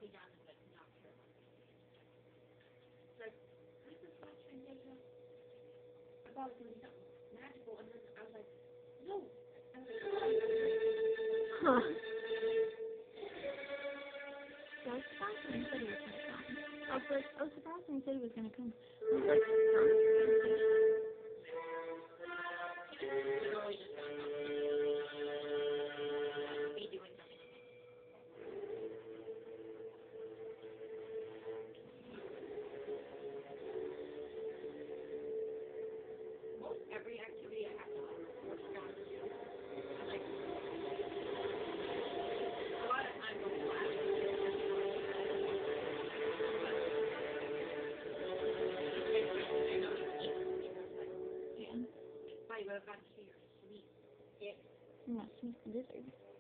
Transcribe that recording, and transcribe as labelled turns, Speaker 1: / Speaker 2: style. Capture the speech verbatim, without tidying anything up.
Speaker 1: Huh. So I was surprised when he said he was gonna come. I was like, I was surprised when he said he was gonna come. I was like, yeah. Yeah, she's the lizard.